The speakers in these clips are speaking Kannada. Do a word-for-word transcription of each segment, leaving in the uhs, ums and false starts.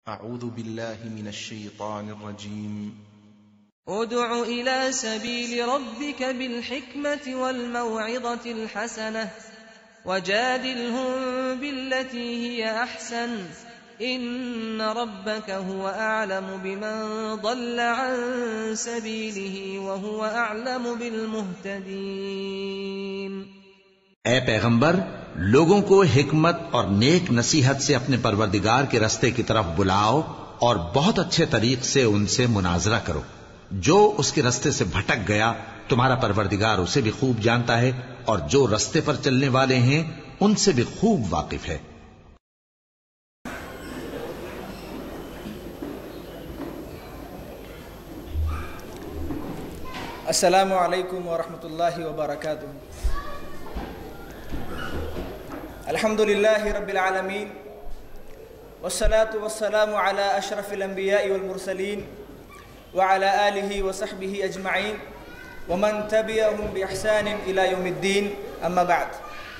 أعوذ بالله من الشيطان الرجيم. ادع إلى سبيل ربك بالحكمة والموعظة الحسنة وجادلهم بالتي هي أحسن إن ربك هو أعلم بمن ضل عن سبيله وهو أعلم بالمهتدين. ए पैगंबर, लोगों को हिकमत और नेक नसीहत से अपने परवरदिगार के रास्ते की तरफ बुलाओ और बहुत अच्छे तरीक से उनसे मुनाजरा करो। जो उसके रास्ते से भटक गया तुम्हारा परवरदिगार उसे भी खूब जानता है और जो रास्ते पर चलने वाले हैं उनसे भी खूब वाकिफ है। अस्सलामु अलैकुम व रहमतुल्लाहि व बरकातुहू। अल्हम्दुलिल्लाहि रब्बिल आलमीन वस्सलातु वस्सलामु अला अशरफिल अंबिया'i वल मुरसलीन व अला आलिहि व सहबिहि अजमईन व मन तबिअहुम बि इहसानिन इला यौमिद्दीन, अम्मा बअद।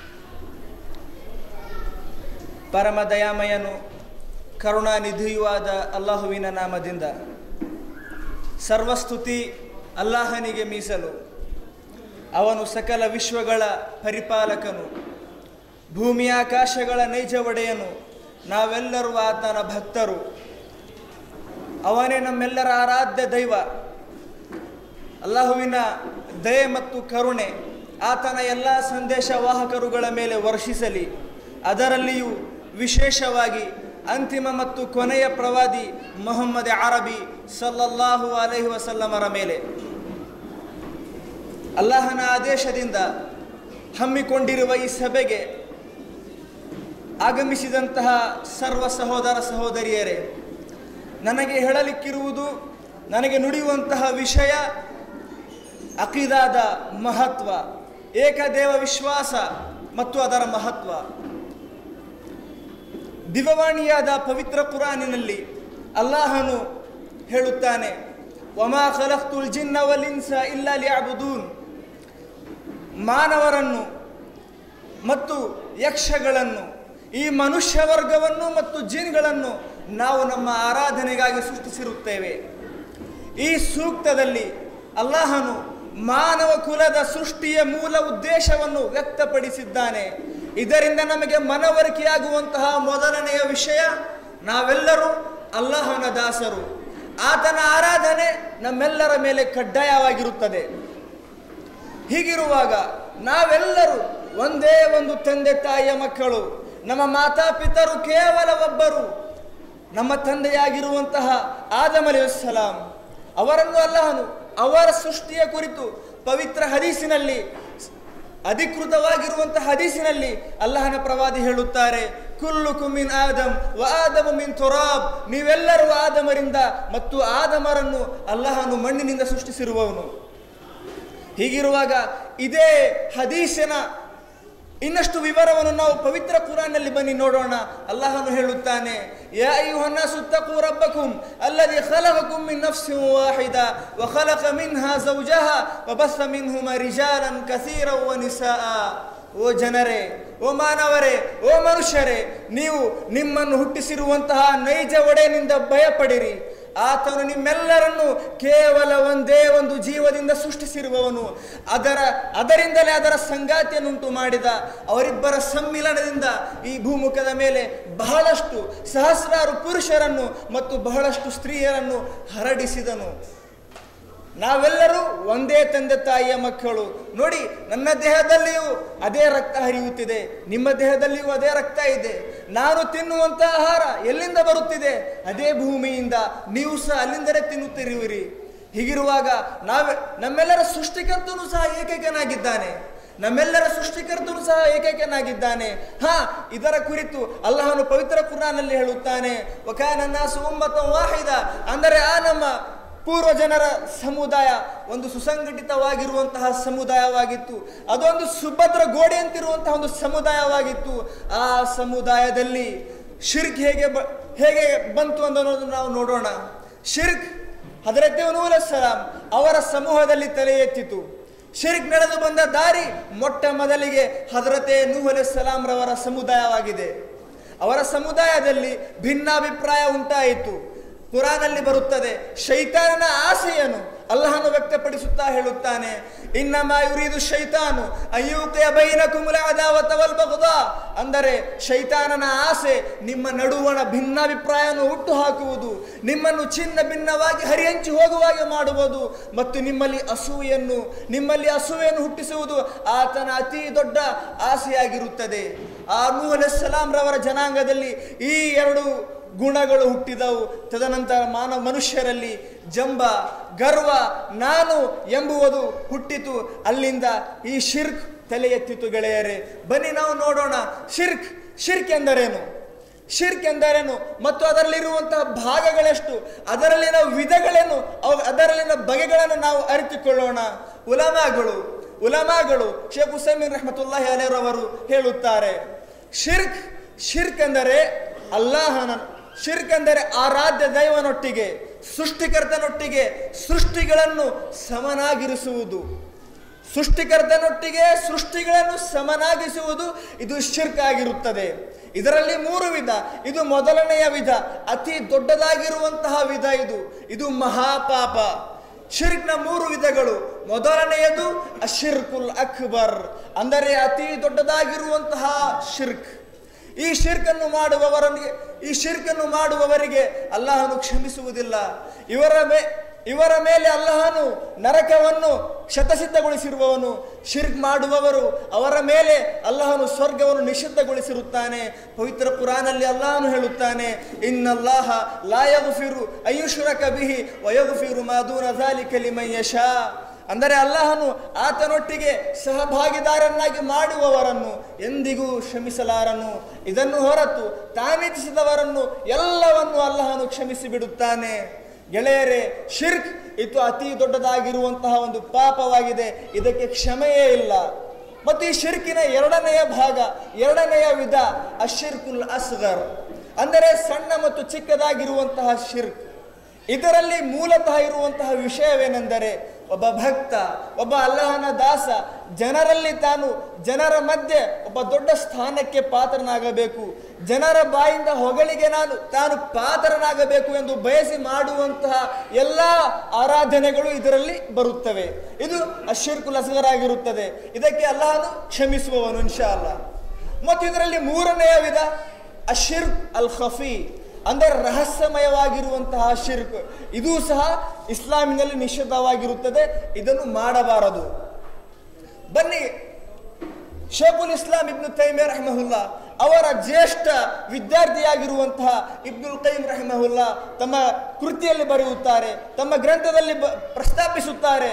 ಪರಮ ದಯಾಮಯನು ಕರುಣಾನಿಧಿಯೂ ಆದ ಅಲ್ಲಾಹುವಿನ ನಾಮದಿಂದ ಸರ್ವಸ್ತುತಿ ಅಲ್ಲಾಹನಿಗೆ ಮೀಸಲು. ಅವನು ಸಕಲ ವಿಶ್ವಗಳ ಪರಿಪಾಲಕನು, ಭೂಮಿಯಾಕಾಶಗಳ ನೈಜ ಒಡೆಯನು. ನಾವೆಲ್ಲರೂ ಆತನ ಭಕ್ತರು. ಅವನೇ ನಮ್ಮೆಲ್ಲರ ಆರಾಧ್ಯ ದೈವ. ಅಲ್ಲಾಹುವಿನ ದಯೆ ಮತ್ತು ಕರುಣೆ ಆತನ ಎಲ್ಲ ಸಂದೇಶವಾಹಕರುಗಳ ಮೇಲೆ ವರ್ಷಿಸಲಿ. ಅದರಲ್ಲಿಯೂ ವಿಶೇಷವಾಗಿ ಅಂತಿಮ ಮತ್ತು ಕೊನೆಯ ಪ್ರವಾದಿ ಮೊಹಮ್ಮದ್ ಅರಬಿ ಸಲ್ಲಲ್ಲಾಹು ಅಲೈಹಿ ವಸಲ್ಲಮರ ಮೇಲೆ. ಅಲ್ಲಾಹನ ಆದೇಶದಿಂದ ಹಮ್ಮಿಕೊಂಡಿರುವ ಈ ಸಭೆಗೆ ಆಗಮಿಸಿದಂತಹ ಸರ್ವ ಸಹೋದರ ಸಹೋದರಿಯರೇ, ನನಗೆ ಹೇಳಲಿಕ್ಕಿರುವುದು, ನನಗೆ ನುಡಿಯುವಂತಹ ವಿಷಯ ಅಕೀದಾದ ಮಹತ್ವ, ಏಕದೇವ ವಿಶ್ವಾಸ ಮತ್ತು ಅದರ ಮಹತ್ವ. ದಿವ್ಯವಾಣಿಯಾದ ಪವಿತ್ರ ಕುರಾನಿನಲ್ಲಿ ಅಲ್ಲಾಹನು ಹೇಳುತ್ತಾನೆ, ವಮಾ ಖಲಕ್ತುಲ್ ಜಿನ್ನ ವಲ್ ಇನ್ಸ ಇಲ್ಲಾ ಲಿಯಅಬುದೂನ್. ಮಾನವರನ್ನು ಮತ್ತು ಯಕ್ಷಗಳನ್ನು, ಈ ಮನುಷ್ಯ ವರ್ಗವನ್ನು ಮತ್ತು ಜಿನ್ಗಳನ್ನು ನಾವು ನಮ್ಮ ಆರಾಧನೆಗಾಗಿ ಸೃಷ್ಟಿಸಿರುತ್ತೇವೆ. ಈ ಸೂಕ್ತದಲ್ಲಿ ಅಲ್ಲಾಹನು ಮಾನವ ಕುಲದ ಸೃಷ್ಟಿಯ ಮೂಲ ಉದ್ದೇಶವನ್ನು ವ್ಯಕ್ತಪಡಿಸಿದ್ದಾನೆ. ಇದರಿಂದ ನಮಗೆ ಮನವರಿಕೆಯಾಗುವಂತಹ ಮೊದಲನೆಯ ವಿಷಯ, ನಾವೆಲ್ಲರೂ ಅಲ್ಲಾಹನ ದಾಸರು. ಆತನ ಆರಾಧನೆ ನಮ್ಮೆಲ್ಲರ ಮೇಲೆ ಕಡ್ಡಾಯವಾಗಿರುತ್ತದೆ. ಹೀಗಿರುವಾಗ ನಾವೆಲ್ಲರೂ ಒಂದೇ ಒಂದು ತಂದೆ ತಾಯಿಯ ಮಕ್ಕಳು. ನಮ್ಮ ಮಾತಾಪಿತರು ಕೇವಲ ಒಬ್ಬರು, ನಮ್ಮ ತಂದೆಯಾಗಿರುವಂತಹ ಆದಮ್ ಅಲೈಹಿಸ್ಸಲಾಂ. ಅವರನ್ನು ಅಲ್ಲಾಹನು ಅವರ ಸೃಷ್ಟಿಯ ಕುರಿತು ಪವಿತ್ರ ಹದೀಸಿನಲ್ಲಿ, ಅಧಿಕೃತವಾಗಿರುವಂತಹ ಹದೀಸಿನಲ್ಲಿ ಅಲ್ಲಾಹನ ಪ್ರವಾದಿ ಹೇಳುತ್ತಾರೆ, ಕುಲ್ಲುಕುಂ ಮಿನ್ ಆದಮ್ ವ ಆದಮ ಮಿನ್ ತುರಾಬ್. ನೀವೆಲ್ಲರೂ ಆದಮರಿಂದ ಮತ್ತು ಆದಮರನ್ನು ಅಲ್ಲಾಹನು ಮಣ್ಣಿನಿಂದ ಸೃಷ್ಟಿಸಿರುವವನು. ಹೀಗಿರುವಾಗ ಇದೇ ಹದೀಸಿನ ಇನ್ನಷ್ಟು ವಿವರವನ್ನು ನಾವು ಪವಿತ್ರ ಕುರಾನ್ನಲ್ಲಿ ಬನ್ನಿ ನೋಡೋಣ. ಅಲ್ಲಾಹನು ಹೇಳುತ್ತಾನೆ, ಯಾ ಅಯ್ಯುಹನ್ನಾಸು ಇತ್ತಖೂ ರಬ್ಬಕುಂ ಅಲ್ಲದೀ ಖಲಕಕುಂ ಮಿನ್ ನಫ್ಸಿನ್ ವಾಹಿದ ವ ಖಲಕ ಮಿನ್ಹಾ ಝೌಜಹಾ ವ ಬಸ್ಸ ಮಿನ್ಹುಮಾ ರಿಜಾಲನ್ ಕಸೀರನ್ ವ ನಿಸಾಅ. ಓ ಜನರೇ, ಓ ಮಾನವರೇ, ಓ ಮನುಷ್ಯರೇ, ನೀವು ನಿಮ್ಮನ್ನು ಹುಟ್ಟಿಸಿರುವಂತಹ ನೈಜ ಒಡೆಯನಿಂದ ಭಯಪಡಿರಿ. ಆತನು ನಿಮ್ಮೆಲ್ಲರನ್ನು ಕೇವಲ ಒಂದೇ ಒಂದು ಜೀವದಿಂದ ಸೃಷ್ಟಿಸಿರುವವನು. ಅದರ ಅದರಿಂದಲೇ ಅದರ ಸಂಗಾತಿಯನ್ನುಂಟು ಮಾಡಿದ. ಅವರಿಬ್ಬರ ಸಮ್ಮಿಲನದಿಂದ ಈ ಭೂಮುಖದ ಮೇಲೆ ಬಹಳಷ್ಟು ಸಹಸ್ರಾರು ಪುರುಷರನ್ನು ಮತ್ತು ಬಹಳಷ್ಟು ಸ್ತ್ರೀಯರನ್ನು ಹರಡಿಸಿದನು. ನಾವೆಲ್ಲರೂ ಒಂದೇ ತಂದೆ ತಾಯಿಯ ಮಕ್ಕಳು. ನೋಡಿ, ನನ್ನ ದೇಹದಲ್ಲಿಯೂ ಅದೇ ರಕ್ತ ಹರಿಯುತ್ತಿದೆ, ನಿಮ್ಮ ದೇಹದಲ್ಲಿಯೂ ಅದೇ ರಕ್ತ ಇದೆ. ನಾನು ತಿನ್ನುವಂಥ ಆಹಾರ ಎಲ್ಲಿಂದ ಬರುತ್ತಿದೆ? ಅದೇ ಭೂಮಿಯಿಂದ. ನೀವು ಸಹ ಅಲ್ಲಿಂದಲೇ ತಿನ್ನುತ್ತಿರುವಿರಿ. ಹೀಗಿರುವಾಗ ನಾವೇ ನಮ್ಮೆಲ್ಲರ ಸೃಷ್ಟಿಕರ್ತನು ಸಹ ಏಕೈಕನಾಗಿದ್ದಾನೆ. ನಮ್ಮೆಲ್ಲರ ಸೃಷ್ಟಿಕರ್ತನು ಸಹ ಏಕೈಕನಾಗಿದ್ದಾನೆ. ಹಾ, ಇದರ ಕುರಿತು ಅಲ್ಲಾಹನು ಪವಿತ್ರ ಕುರಾನ್ನಲ್ಲಿ ಹೇಳುತ್ತಾನೆ, ವಕಾನ ನಾಸು ಉಮ್ಮತನ್ ವಾಹಿದ. ಅಂದರೆ ಆ ನಮ್ಮ ಪೂರ್ವ ಜನರ ಸಮುದಾಯ ಒಂದು ಸುಸಂಘಟಿತವಾಗಿರುವಂತಹ ಸಮುದಾಯವಾಗಿತ್ತು. ಅದೊಂದು ಸುಭದ್ರ ಗೋಡೆಯಂತಿರುವಂತಹ ಒಂದು ಸಮುದಾಯವಾಗಿತ್ತು. ಆ ಸಮುದಾಯದಲ್ಲಿ ಶಿರ್ಕ್ ಹೇಗೆ ಬ ಹೇಗೆ ಬಂತು ಅನ್ನೋದನ್ನು ನಾವು ನೋಡೋಣ. ಶಿರ್ಕ್ ಹಜರತ್ ನೂಹ್ ಅಲೈಹಿಸ್ಸಲಾಂ ಅವರ ಸಮೂಹದಲ್ಲಿ ತಲೆ ಎತ್ತಿತು. ಶಿರ್ಕ್ ನಡೆದು ಬಂದ ದಾರಿ ಮೊಟ್ಟ ಮೊದಲಿಗೆ ಹಜರತ್ ನೂಹ್ ಅಲೈಹಿಸ್ಸಲಾಂ ರವರ ಸಮುದಾಯವಾಗಿದೆ. ಅವರ ಸಮುದಾಯದಲ್ಲಿ ಭಿನ್ನಾಭಿಪ್ರಾಯ ಉಂಟಾಯಿತು. ಕುರಾನಲ್ಲಿ ಬರುತ್ತದೆ, ಶೈತಾನನ ಆಸೆಯನ್ನು ಅಲ್ಲಾಹನು ವ್ಯಕ್ತಪಡಿಸುತ್ತಾ ಹೇಳುತ್ತಾನೆ, ಇನ್ನಮಾ ಯುರೀದು ಶೈತಾನು ಅಯ್ಯೂಕಿಯ ಬೈನಕುಮುಲ್ ಅದಾವತ ವಲ್ ಬಗ್ದಾ. ಅಂದರೆ ಶೈತಾನನ ಆಸೆ ನಿಮ್ಮ ನಡುವಣ ಭಿನ್ನಾಭಿಪ್ರಾಯವನ್ನು ಹುಟ್ಟು ಹಾಕುವುದು, ನಿಮ್ಮನ್ನು ಚಿನ್ನ ಭಿನ್ನವಾಗಿ ಹರಿಯಂಚಿ ಹೋಗುವಾಗೆ ಮಾಡುವುದು ಮತ್ತು ನಿಮ್ಮಲ್ಲಿ ಅಸೂಯೆಯನ್ನು ನಿಮ್ಮಲ್ಲಿ ಅಸೂಯೆಯನ್ನು ಹುಟ್ಟಿಸುವುದು ಆತನ ಅತಿ ದೊಡ್ಡ ಆಸೆಯಾಗಿರುತ್ತದೆ. ಆ ನೂಹ್ ಅಲೈಹಿಸ್ಸಲಾಂ ರವರ ಜನಾಂಗದಲ್ಲಿ ಈ ಎರಡು ಗುಣಗಳು ಹುಟ್ಟಿದವು. ತದನಂತರ ಮಾನವ ಮನುಷ್ಯರಲ್ಲಿ ಜಂಬ, ಗರ್ವ, ನಾನು ಎಂಬುವುದು ಹುಟ್ಟಿತು. ಅಲ್ಲಿಂದ ಈ ಶಿರ್ಕ್ ತಲೆ ಎತ್ತಿತು. ಗೆಳೆಯರೇ, ಬನ್ನಿ ನಾವು ನೋಡೋಣ ಶಿರ್ಕ್ ಶಿರ್ಕ್ ಎಂದರೇನು, ಶಿರ್ಕ್ ಎಂದರೇನು ಮತ್ತು ಅದರಲ್ಲಿರುವಂತಹ ಭಾಗಗಳೆಷ್ಟು, ಅದರಲ್ಲಿನ ವಿಧಗಳೇನು, ಅದರಲ್ಲಿನ ಬಗೆಗಳನ್ನು ನಾವು ಅರಿತುಕೊಳ್ಳೋಣ. ಉಲಮಾಗಳು ಉಲಮಾಗಳು ಶೇಖ್ ಹುಸೈಮಿನ್ ರಹಮತುಲ್ಲಾಹಿ ಅಲೈಹಿರವರು ಹೇಳುತ್ತಾರೆ, ಶಿರ್ಕ್ ಶಿರ್ಕ್ ಎಂದರೆ ಅಲ್ಲಾಹನ ಶಿರ್ಕ್ ಅಂದರೆ ಆರಾಧ್ಯ ದೈವನೊಟ್ಟಿಗೆ ಸೃಷ್ಟಿಕರ್ತನೊಟ್ಟಿಗೆ ಸೃಷ್ಟಿಗಳನ್ನು ಸಮನಾಗಿರಿಸುವುದು. ಸೃಷ್ಟಿಕರ್ತನೊಟ್ಟಿಗೆ ಸೃಷ್ಟಿಗಳನ್ನು ಸಮನಾಗಿಸುವುದು ಇದು ಶಿರ್ಕ್ ಆಗಿರುತ್ತದೆ. ಇದರಲ್ಲಿ ಮೂರು ವಿಧ. ಇದು ಮೊದಲನೆಯ ವಿಧ, ಅತಿ ದೊಡ್ಡದಾಗಿರುವಂತಹ ವಿಧ. ಇದು ಇದು ಮಹಾಪಾಪ. ಶಿರ್ಕ್ನ ಮೂರು ವಿಧಗಳು. ಮೊದಲನೆಯದು ಅಶಿರ್ಕುಲ್ ಅಕ್ಬರ್, ಅಂದರೆ ಅತಿ ದೊಡ್ಡದಾಗಿರುವಂತಹ ಶಿರ್ಕ್. ಈ ಶಿರ್ಕನ್ನು ಮಾಡುವವರಿಗೆ ಈ ಶಿರ್ಕನ್ನು ಮಾಡುವವರಿಗೆ ಅಲ್ಲಾಹನು ಕ್ಷಮಿಸುವುದಿಲ್ಲ. ಇವರ ಮೇ ಇವರ ಮೇಲೆ ಅಲ್ಲಾಹನು ನರಕವನ್ನು ಶತಸಿದ್ಧಗೊಳಿಸಿರುವವನು. ಶಿರ್ಕ್ ಮಾಡುವವರು ಅವರ ಮೇಲೆ ಅಲ್ಲಾಹನು ಸ್ವರ್ಗವನ್ನು ನಿಷಿದ್ಧಗೊಳಿಸಿರುತ್ತಾನೆ. ಪವಿತ್ರ ಕುರಾನಲ್ಲಿ ಅಲ್ಲಾಹನು ಹೇಳುತ್ತಾನೆ, ಇನ್ನಲ್ಲಾಹ ಲಾ ಯಗ್ಫಿರು ಅಯ್ಯುಶ್ರಕ ಬಿಹಿ ವ ಯಗ್ಫಿರು ಮಾ ದೂನ ಝಾಲಿಕ ಲಿಮನ್ ಯಶಾ. ಅಂದರೆ ಅಲ್ಲಾಹನು ಆತನೊಟ್ಟಿಗೆ ಸಹಭಾಗಿದಾರನ್ನಾಗಿ ಮಾಡುವವರನ್ನು ಎಂದಿಗೂ ಕ್ಷಮಿಸಲಾರನು. ಇದನ್ನು ಹೊರತು ತಾನಿಚ್ಛಿಸಿದವರನ್ನು ಎಲ್ಲವನ್ನು ಅಲ್ಲಾಹನು ಕ್ಷಮಿಸಿ ಬಿಡುತ್ತಾನೆ. ಗೆಳೆಯರೇ, ಶಿರ್ಕ್ ಇದು ಅತಿ ದೊಡ್ಡದಾಗಿರುವಂತಹ ಒಂದು ಪಾಪವಾಗಿದೆ. ಇದಕ್ಕೆ ಕ್ಷಮೆಯೇ ಇಲ್ಲ. ಮತ್ತು ಈ ಶಿರ್ಕಿನ ಎರಡನೆಯ ಭಾಗ, ಎರಡನೆಯ ವಿಧ ಅಶಿರ್ಕುಲ್ ಅಸ್ಗರ್, ಅಂದರೆ ಸಣ್ಣ ಮತ್ತು ಚಿಕ್ಕದಾಗಿರುವಂತಹ ಶಿರ್ಕ್. ಇದರಲ್ಲಿ ಮೂಲತಃ ಇರುವಂತಹ ವಿಷಯವೇನೆಂದರೆ, ಒಬ್ಬ ಭಕ್ತ, ಒಬ್ಬ ಅಲ್ಲಾಹನ ದಾಸ ಜನರಲ್ಲಿ ತಾನು ಜನರ ಮಧ್ಯೆ ಒಬ್ಬ ದೊಡ್ಡ ಸ್ಥಾನಕ್ಕೆ ಪಾತ್ರನಾಗಬೇಕು, ಜನರ ಬಾಯಿಂದ ಹೊಗಳಿಗೆ ನಾನು ತಾನು ಪಾತ್ರನಾಗಬೇಕು ಎಂದು ಬಯಸಿ ಮಾಡುವಂತಹ ಎಲ್ಲ ಆರಾಧನೆಗಳು ಇದರಲ್ಲಿ ಬರುತ್ತವೆ. ಇದು ಅಶಿರ್ಕುಲ್ ಅಸ್ಗರ್ ಆಗಿರುತ್ತದೆ. ಇದಕ್ಕೆ ಅಲ್ಲಾಹನು ಕ್ಷಮಿಸುವವನು ಇನ್ಶಾ ಅಲ್ಲಾಹ್. ಮತ್ತು ಇದರಲ್ಲಿ ಮೂರನೆಯ ವಿಧ ಅಶಿರ್ಕ್ ಅಲ್ ಖಫಿ, ಅಂದರೆ ರಹಸ್ಯಮಯವಾಗಿರುವಂತಹ ಶಿರ್ಕ್. ಇದೂ ಸಹ ಇಸ್ಲಾಮಿನಲ್ಲಿ ನಿಷಿದ್ಧವಾಗಿರುತ್ತದೆ. ಇದನ್ನು ಮಾಡಬಾರದು. ಬನ್ನಿ, ಶೇಖುಲ್ ಇಸ್ಲಾಂ ಇಬ್ನು ತೈಮಿಯಾ ರಹಿಮಹುಲ್ಲಾ ಅವರ ಜ್ಯೇಷ್ಠ ವಿದ್ಯಾರ್ಥಿಯಾಗಿರುವಂತಹ ಇಬ್ನುಲ್ ಕಯ್ಯಿಮ್ ರಹಿಮಹುಲ್ಲಾ ತಮ್ಮ ಕೃತಿಯಲ್ಲಿ ಬರೆಯುತ್ತಾರೆ, ತಮ್ಮ ಗ್ರಂಥದಲ್ಲಿ ಪ್ರಸ್ತಾಪಿಸುತ್ತಾರೆ.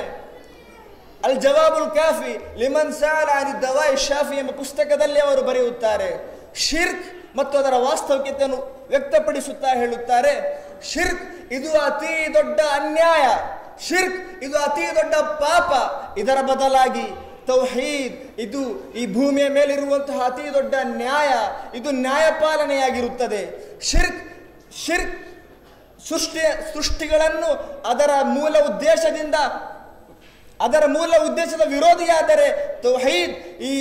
ಅಲ್ ಜವಾಬುಲ್ ಕಾಫಿ ಲಿಮನ್ ಸಅಲ ಅನ್ ದವಾಯಿ ಶಾಫಿ ಎಂಬ ಪುಸ್ತಕದಲ್ಲಿ ಅವರು ಬರೆಯುತ್ತಾರೆ. ಶಿರ್ಕ್ ಮತ್ತು ಅದರ ವಾಸ್ತವಿಕತೆಯನ್ನು ವ್ಯಕ್ತಪಡಿಸುತ್ತಾ ಹೇಳುತ್ತಾರೆ, ಶಿರ್ಕ್ ಇದು ಅತಿ ದೊಡ್ಡ ಅನ್ಯಾಯ, ಶಿರ್ಕ್ ಇದು ಅತಿ ದೊಡ್ಡ ಪಾಪ. ಇದರ ಬದಲಾಗಿ ತೌಹೀದ್, ಇದು ಈ ಭೂಮಿಯ ಮೇಲಿರುವಂತಹ ಅತಿ ದೊಡ್ಡ ನ್ಯಾಯ, ಇದು ನ್ಯಾಯಪಾಲನೆಯಾಗಿರುತ್ತದೆ. ಶಿರ್ಕ್ ಶಿರ್ಕ್ ಸೃಷ್ಟಿ ಸೃಷ್ಟಿಗಳನ್ನು ಅದರ ಮೂಲ ಉದ್ದೇಶದಿಂದ ಅದರ ಮೂಲ ಉದ್ದೇಶದ ವಿರೋಧಿಯಾದರೆ ತೌಹೀದ್ ಈ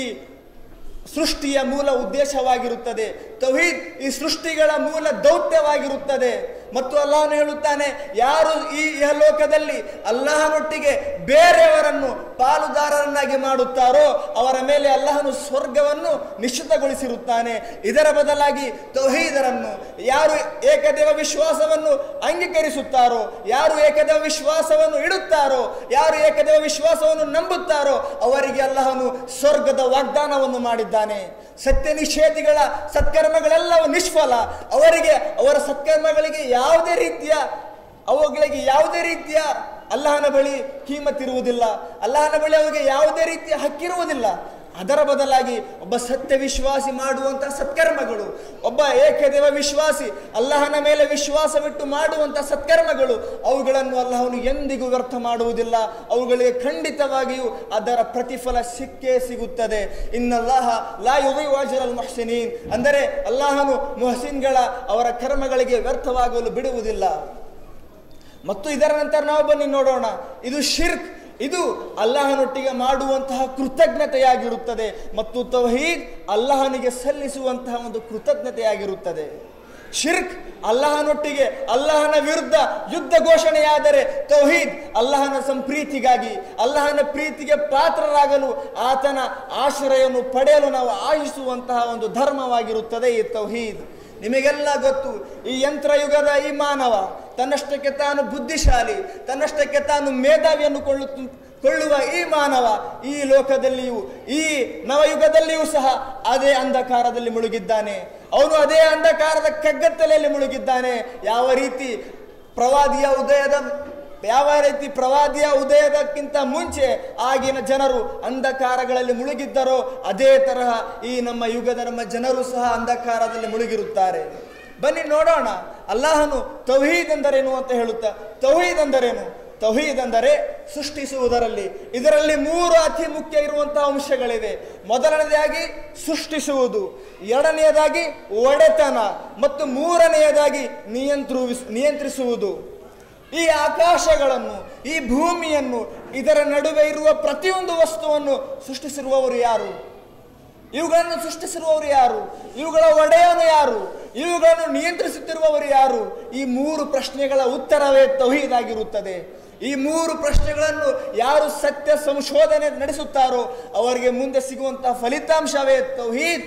ಸೃಷ್ಟಿಯ ಮೂಲ ಉದ್ದೇಶವಾಗಿರುತ್ತದೆ. ತೌಹೀದ್ ಈ ಸೃಷ್ಟಿಗಳ ಮೂಲ ದೌತ್ಯವಾಗಿರುತ್ತದೆ. ಮತ್ತು ಅಲ್ಲಾಹನು ಹೇಳುತ್ತಾನೆ, ಯಾರು ಈ ಲೋಕದಲ್ಲಿ ಅಲ್ಲಾಹನೊಟ್ಟಿಗೆ ಬೇರೆಯವರನ್ನು ಪಾಲುದಾರರನ್ನಾಗಿ ಮಾಡುತ್ತಾರೋ ಅವರ ಮೇಲೆ ಅಲ್ಲಾಹನು ಸ್ವರ್ಗವನ್ನು ನಿಶ್ಚಿತಗೊಳಿಸಿರುತ್ತಾನೆ. ಇದರ ಬದಲಾಗಿ ತೌಹೀದರನ್ನು, ಯಾರು ಏಕದೇವ ವಿಶ್ವಾಸವನ್ನು ಅಂಗೀಕರಿಸುತ್ತಾರೋ, ಯಾರು ಏಕದೇವ ವಿಶ್ವಾಸವನ್ನು ಇಡುತ್ತಾರೋ, ಯಾರು ಏಕದೇವ ವಿಶ್ವಾಸವನ್ನು ನಂಬುತ್ತಾರೋ ಅವರಿಗೆ ಅಲ್ಲಾಹನು ಸ್ವರ್ಗದ ವಾಗ್ದಾನವನ್ನು ಮಾಡಿದ್ದಾನೆ. ಸತ್ಯ ನಿಷೇಧಿಗಳ ಸತ್ಕರ್ಮಗಳೆಲ್ಲವೂ ನಿಷ್ಫಲ. ಅವರಿಗೆ ಅವರ ಸತ್ಕರ್ಮಗಳಿಗೆ ಯಾವುದೇ ರೀತಿಯ ಅವುಗಳಿಗೆ ಯಾವುದೇ ರೀತಿಯ ಅಲ್ಲಾಹನ ಬಳಿ ಕೀಮತ್ತಿರುವುದಿಲ್ಲ, ಅಲ್ಲಾಹನ ಬಳಿ ಅವರಿಗೆ ಯಾವುದೇ ರೀತಿಯ ಹಕ್ಕಿರುವುದಿಲ್ಲ. ಅದರ ಬದಲಾಗಿ ಒಬ್ಬ ಸತ್ಯ ವಿಶ್ವಾಸಿ ಮಾಡುವಂತಹ ಸತ್ಕರ್ಮಗಳು, ಒಬ್ಬ ಏಕದೇವ ವಿಶ್ವಾಸಿ ಅಲ್ಲಾಹನ ಮೇಲೆ ವಿಶ್ವಾಸವಿಟ್ಟು ಮಾಡುವಂತಹ ಸತ್ಕರ್ಮಗಳು, ಅವುಗಳನ್ನು ಅಲ್ಲಾಹನು ಎಂದಿಗೂ ವ್ಯರ್ಥ ಮಾಡುವುದಿಲ್ಲ. ಅವುಗಳಿಗೆ ಖಂಡಿತವಾಗಿಯೂ ಅದರ ಪ್ರತಿಫಲ ಸಿಕ್ಕೇ ಸಿಗುತ್ತದೆ. ಇನ್ನಲ್ಲಾಹ ಲಾ ಯುದಿಯು ಅಜ್ರಲ್ ಮುಹ್ಸಿನೀನ್, ಅಂದರೆ ಅಲ್ಲಾಹನು ಮುಹ್ಸಿನ್ಗಳ ಅವರ ಕರ್ಮಗಳಿಗೆ ವ್ಯರ್ಥವಾಗಲು ಬಿಡುವುದಿಲ್ಲ. ಮತ್ತು ಇದರ ನಂತರ ನಾವು ಬನ್ನಿ ನೋಡೋಣ, ಇದು ಶಿರ್ಕ್ ಇದು ಅಲ್ಲಾಹನೊಟ್ಟಿಗೆ ಮಾಡುವಂತಹ ಕೃತಜ್ಞತೆಯಾಗಿರುತ್ತದೆ ಮತ್ತು ತೌಹೀದ್ ಅಲ್ಲಾಹನಿಗೆ ಸಲ್ಲಿಸುವಂತಹ ಒಂದು ಕೃತಜ್ಞತೆಯಾಗಿರುತ್ತದೆ. ಶಿರ್ಕ್ ಅಲ್ಲಾಹನೊಟ್ಟಿಗೆ ಅಲ್ಲಾಹನ ವಿರುದ್ಧ ಯುದ್ಧ ಘೋಷಣೆಯಾದರೆ ತೌಹೀದ್ ಅಲ್ಲಾಹನ ಸಂಪ್ರೀತಿಗಾಗಿ ಅಲ್ಲಾಹನ ಪ್ರೀತಿಗೆ ಪಾತ್ರರಾಗಲು ಆತನ ಆಶ್ರಯವನ್ನು ಪಡೆಯಲು ನಾವು ಆಶಿಸುವಂತಹ ಒಂದು ಧರ್ಮವಾಗಿರುತ್ತದೆ ಈ ತೌಹೀದ್. ನಿಮಗೆಲ್ಲ ಗೊತ್ತು, ಈ ಯಂತ್ರಯುಗದ ಈ ಮಾನವ ತನ್ನಷ್ಟಕ್ಕೆ ತಾನು ಬುದ್ಧಿಶಾಲಿ, ತನ್ನಷ್ಟಕ್ಕೆ ತಾನು ಮೇಧಾವಿಯನ್ನು ಕೊಳ್ಳು ಕೊಳ್ಳುವ ಈ ಮಾನವ ಈ ಲೋಕದಲ್ಲಿಯೂ ಈ ನವಯುಗದಲ್ಲಿಯೂ ಸಹ ಅದೇ ಅಂಧಕಾರದಲ್ಲಿ ಮುಳುಗಿದ್ದಾನೆ. ಅವನು ಅದೇ ಅಂಧಕಾರದ ಕಗ್ಗತ್ತಲೆಯಲ್ಲಿ ಮುಳುಗಿದ್ದಾನೆ. ಯಾವ ರೀತಿ ಪ್ರವಾದಿಯ ಉದಯದ ಯಾವ ರೀತಿ ಪ್ರವಾದಿಯ ಉದಯದಕ್ಕಿಂತ ಮುಂಚೆ ಆಗಿನ ಜನರು ಅಂಧಕಾರಗಳಲ್ಲಿ ಮುಳುಗಿದ್ದರೋ ಅದೇ ತರಹ ಈ ನಮ್ಮ ಯುಗದ ನಮ್ಮ ಜನರು ಸಹ ಅಂಧಕಾರದಲ್ಲಿ ಮುಳುಗಿರುತ್ತಾರೆ. ಬನ್ನಿ ನೋಡೋಣ ಅಲ್ಲಾಹನು ತೌಹೀದ್ ಎಂದರೇನು ಅಂತ ಹೇಳುತ್ತಾ. ತೌಹೀದ್ ಎಂದರೇನು? ತೌಹೀದ್ ಅಂದರೆ ಸೃಷ್ಟಿಸುವುದರಲ್ಲಿ ಇದರಲ್ಲಿ ಮೂರು ಅತಿ ಮುಖ್ಯ ಇರುವಂತಹ ಅಂಶಗಳಿವೆ. ಮೊದಲನೆಯದಾಗಿ ಸೃಷ್ಟಿಸುವುದು, ಎರಡನೆಯದಾಗಿ ಒಡೆತನ ಮತ್ತು ಮೂರನೆಯದಾಗಿ ನಿಯಂತ್ರಿಸ ನಿಯಂತ್ರಿಸುವುದು. ಈ ಆಕಾಶಗಳನ್ನು, ಈ ಭೂಮಿಯನ್ನು, ಇದರ ನಡುವೆ ಇರುವ ಪ್ರತಿಯೊಂದು ವಸ್ತುವನ್ನು ಸೃಷ್ಟಿಸಿರುವವರು ಯಾರು? ಇವುಗಳನ್ನು ಸೃಷ್ಟಿಸಿರುವವರು ಯಾರು? ಇವುಗಳ ಒಡೆಯನು ಯಾರು? ಇವುಗಳನ್ನು ನಿಯಂತ್ರಿಸುತ್ತಿರುವವರು ಯಾರು? ಈ ಮೂರು ಪ್ರಶ್ನೆಗಳ ಉತ್ತರವೇ ತೌಹೀದ್ ಆಗಿರುತ್ತದೆ. ಈ ಮೂರು ಪ್ರಶ್ನೆಗಳನ್ನು ಯಾರು ಸತ್ಯ ಸಂಶೋಧನೆ ನಡೆಸುತ್ತಾರೋ ಅವರಿಗೆ ಮುಂದೆ ಸಿಗುವಂತಹ ಫಲಿತಾಂಶವೇ ತೌಹೀದ್,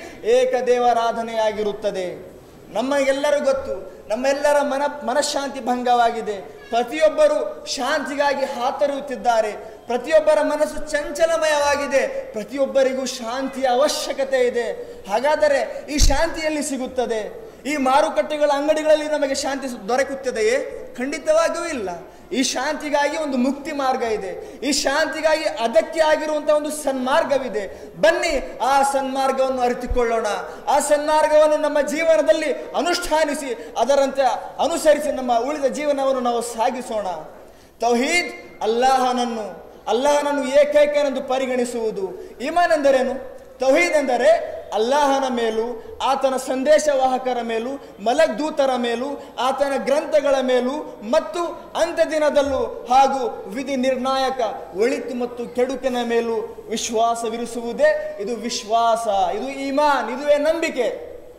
ಏಕದೇವರಾಧನೆಯಾಗಿರುತ್ತದೆ. ನಮಗೆಲ್ಲರೂ ಗೊತ್ತು, ನಮ್ಮೆಲ್ಲರ ಮನ ಮನಃಶಾಂತಿ ಭಂಗವಾಗಿದೆ. ಪ್ರತಿಯೊಬ್ಬರು ಶಾಂತಿಗಾಗಿ ಹಾತೊರೆಯುತ್ತಿದ್ದಾರೆ. ಪ್ರತಿಯೊಬ್ಬರ ಮನಸ್ಸು ಚಂಚಲಮಯವಾಗಿದೆ. ಪ್ರತಿಯೊಬ್ಬರಿಗೂ ಶಾಂತಿಯ ಅವಶ್ಯಕತೆ ಇದೆ. ಹಾಗಾದರೆ ಈ ಶಾಂತಿಯಲ್ಲಿ ಸಿಗುತ್ತದೆ? ಈ ಮಾರುಕಟ್ಟೆಗಳ ಅಂಗಡಿಗಳಲ್ಲಿ ನಮಗೆ ಶಾಂತಿ ದೊರಕುತ್ತದೆಯೇ? ಖಂಡಿತವಾಗಿಯೂ ಇಲ್ಲ. ಈ ಶಾಂತಿಗಾಗಿ ಒಂದು ಮುಕ್ತಿ ಮಾರ್ಗ ಇದೆ. ಈ ಶಾಂತಿಗಾಗಿ ಅದಕ್ಕೆ ಆಗಿರುವಂತಹ ಒಂದು ಸನ್ಮಾರ್ಗವಿದೆ. ಬನ್ನಿ ಆ ಸನ್ಮಾರ್ಗವನ್ನು ಅರಿತುಕೊಳ್ಳೋಣ. ಆ ಸನ್ಮಾರ್ಗವನ್ನು ನಮ್ಮ ಜೀವನದಲ್ಲಿ ಅನುಷ್ಠಾನಿಸಿ ಅದರಂತೆ ಅನುಸರಿಸಿ ನಮ್ಮ ಉಳಿದ ಜೀವನವನ್ನು ನಾವು ಸಾಗಿಸೋಣ. ತೌಹೀದ್ ಅಲ್ಲಾಹನನ್ನು ಅಲ್ಲಾಹನನ್ನು ಏಕೈಕನೆಂದು ಪರಿಗಣಿಸುವುದು. ಈಮಾನ್ ಎಂದರೇನು? ತೌಹೀದ್ ಎಂದರೆ ಅಲ್ಲಾಹನ ಮೇಲೂ, ಆತನ ಸಂದೇಶವಾಹಕರ ಮೇಲೂ, ಮಲಗ್ದೂತರ ಮೇಲೂ, ಆತನ ಗ್ರಂಥಗಳ ಮೇಲೂ ಮತ್ತು ಅಂತ್ಯದಿನದಲ್ಲೂ ಹಾಗೂ ವಿಧಿ ನಿರ್ಣಾಯಕ ಒಳಿತು ಮತ್ತು ಕೆಡುಕಿನ ಮೇಲೂ ವಿಶ್ವಾಸವಿರಿಸುವುದೇ ಇದು ವಿಶ್ವಾಸ, ಇದು ಈಮಾನ್, ಇದುವೇ ನಂಬಿಕೆ.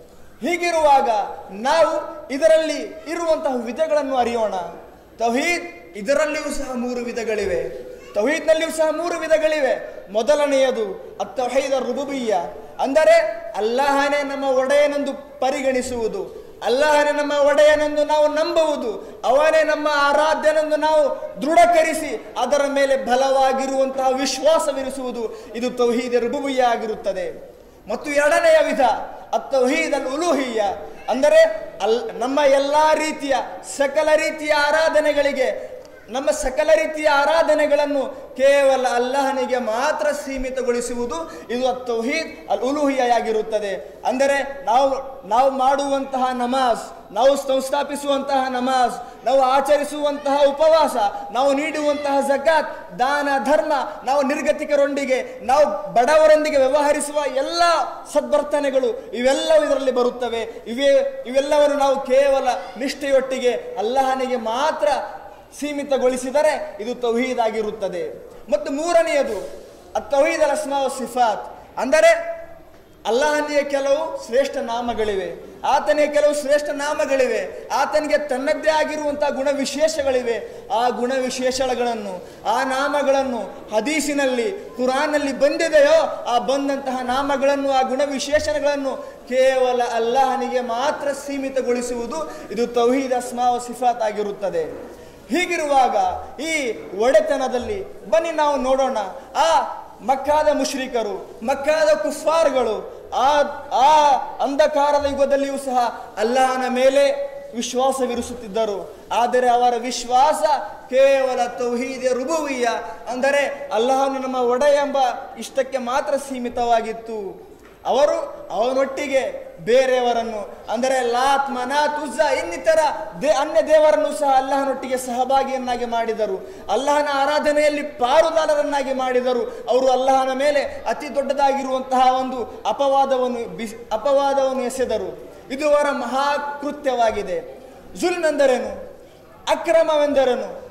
ಹೀಗಿರುವಾಗ ನಾವು ಇದರಲ್ಲಿ ಇರುವಂತಹ ವಿಧಗಳನ್ನು ಅರಿಯೋಣ. ತೌಹೀದ್ ಇದರಲ್ಲಿಯೂ ಸಹ ಮೂರು ವಿಧಗಳಿವೆ. ತೌಹೀದ್ನಲ್ಲಿಯೂ ಸಹ ಮೂರು ವಿಧಗಳಿವೆ. ಮೊದಲನೆಯದು ಅತ್ತೌಹೀದ್ ರುಬೂಬಿಯ್ಯ, ಅಂದರೆ ಅಲ್ಲಾಹನೇ ನಮ್ಮ ಒಡೆಯನೆಂದು ಪರಿಗಣಿಸುವುದು, ಅಲ್ಲಾಹನೇ ನಮ್ಮ ಒಡೆಯನೆಂದು ನಾವು ನಂಬುವುದು, ಅವನೇ ನಮ್ಮ ಆರಾಧ್ಯನೆಂದು ನಾವು ದೃಢಕರಿಸಿ ಅದರ ಮೇಲೆ ಬಲವಾಗಿರುವಂತಹ ವಿಶ್ವಾಸವಿರಿಸುವುದು. ಇದು ತೌಹೀದ್ ರುಬೂಬಿಯ್ಯ ಆಗಿರುತ್ತದೆ. ಮತ್ತು ಎರಡನೆಯ ವಿಧ ಅತ್ತೌಹೀದ್ ಅಲ್ ಉಲೂಹಿಯ್ಯ, ಅಂದರೆ ಅಲ್ ನಮ್ಮ ಎಲ್ಲ ರೀತಿಯ ಸಕಲ ರೀತಿಯ ಆರಾಧನೆಗಳಿಗೆ ನಮ್ಮ ಸಕಲ ರೀತಿಯ ಆರಾಧನೆಗಳನ್ನು ಕೇವಲ ಅಲ್ಲಾಹನಿಗೆ ಮಾತ್ರ ಸೀಮಿತಗೊಳಿಸುವುದು. ಇದು ತೌಹೀದ್ ಅಲ್ ಉಲೂಹಿಯ್ಯ ಆಗಿರುತ್ತದೆ. ಅಂದರೆ ನಾವು ನಾವು ಮಾಡುವಂತಹ ನಮಾಜ್, ನಾವು ಸಂಸ್ಥಾಪಿಸುವಂತಹ ನಮಾಜ್, ನಾವು ಆಚರಿಸುವಂತಹ ಉಪವಾಸ, ನಾವು ನೀಡುವಂತಹ ಝಕಾತ್, ದಾನ ಧರ್ಮ, ನಾವು ನಿರ್ಗತಿಕರೊಂದಿಗೆ, ನಾವು ಬಡವರೊಂದಿಗೆ ವ್ಯವಹರಿಸುವ ಎಲ್ಲ ಸದ್ವರ್ತನೆಗಳು ಇವೆಲ್ಲವೂ ಇದರಲ್ಲಿ ಬರುತ್ತವೆ. ಇವೇ ಇವೆಲ್ಲವನ್ನು ನಾವು ಕೇವಲ ನಿಷ್ಠೆಯೊಟ್ಟಿಗೆ ಅಲ್ಲಾಹನಿಗೆ ಮಾತ್ರ ಸೀಮಿತಗೊಳಿಸಿದರೆ ಇದು ತೌಹೀದ್ ಆಗಿರುತ್ತದೆ. ಮತ್ತು ಮೂರನೆಯದು ಅತ್ತೌಹೀದ್ ಅಲ್ ಅಸ್ಮಾ ವ ಸಿಫಾತ್, ಅಂದರೆ ಅಲ್ಲಾಹನಿಗೆ ಕೆಲವು ಶ್ರೇಷ್ಠ ನಾಮಗಳಿವೆ, ಆತನಿಗೆ ಕೆಲವು ಶ್ರೇಷ್ಠ ನಾಮಗಳಿವೆ, ಆತನಿಗೆ ತನ್ನದ್ದೇ ಆಗಿರುವಂತಹ ಗುಣ ವಿಶೇಷಗಳಿವೆ. ಆ ಗುಣ ವಿಶೇಷಗಳನ್ನು, ಆ ನಾಮಗಳನ್ನು ಹದೀಸಿನಲ್ಲಿ, ಕುರಾನ್ನಲ್ಲಿ ಬಂದಿದೆಯೋ ಆ ಬಂದಂತಹ ನಾಮಗಳನ್ನು, ಆ ಗುಣ ವಿಶೇಷಣಗಳನ್ನು ಕೇವಲ ಅಲ್ಲಾಹನಿಗೆ ಮಾತ್ರ ಸೀಮಿತಗೊಳಿಸುವುದು ಇದು ತೌಹೀದ್ ಅಸ್ಮಾ ವ ಸಿಫಾತ್ ಆಗಿರುತ್ತದೆ. ಹೀಗಿರುವಾಗ ಈ ಒಡೆತನದಲ್ಲಿ ಬನ್ನಿ ನಾವು ನೋಡೋಣ. ಆ ಮಕ್ಕಾದ ಮುಶ್ರಿಕರು, ಮಕ್ಕಾದ ಕುಫಾರ್ಗಳು ಆ ಆ ಅಂಧಕಾರದ ಯುಗದಲ್ಲಿಯೂ ಸಹ ಅಲ್ಲಾಹನ ಮೇಲೆ ವಿಶ್ವಾಸವಿರಿಸುತ್ತಿದ್ದರು. ಆದರೆ ಅವರ ವಿಶ್ವಾಸ ಕೇವಲ ತೌಹೀದ್ ರುಬೂಬಿಯ್ಯ, ಅಂದರೆ ಅಲ್ಲಾಹನು ನಮ್ಮ ಒಡೆಯ ಎಂಬ ಇಷ್ಟಕ್ಕೆ ಮಾತ್ರ ಸೀಮಿತವಾಗಿತ್ತು. ಅವರು ಅವನೊಟ್ಟಿಗೆ ಬೇರೆಯವರನ್ನು, ಅಂದರೆ ಲಾತ್, ಮನಾತ್, ಉಜ್ಜಾ ಇನ್ನಿತರ ದೇ ಅನ್ಯ ದೇವರನ್ನು ಸಹ ಅಲ್ಲಾಹನೊಟ್ಟಿಗೆ ಸಹಭಾಗಿಯನ್ನಾಗಿ ಮಾಡಿದರು. ಅಲ್ಲಾಹನ ಆರಾಧನೆಯಲ್ಲಿ ಪಾರುದಾರರನ್ನಾಗಿ ಮಾಡಿದರು. ಅವರು ಅಲ್ಲಾಹನ ಮೇಲೆ ಅತಿ ದೊಡ್ಡದಾಗಿರುವಂತಹ ಒಂದು ಅಪವಾದವನ್ನು ಬಿಸಿ ಅಪವಾದವನ್ನು ಎಸೆದರು. ಇದು ಅವರ ಮಹಾಕೃತ್ಯವಾಗಿದೆ. ಜುಲ್ಮ್ ಎಂದರೇನು? ಅಕ್ರಮವೆಂದರೇನು?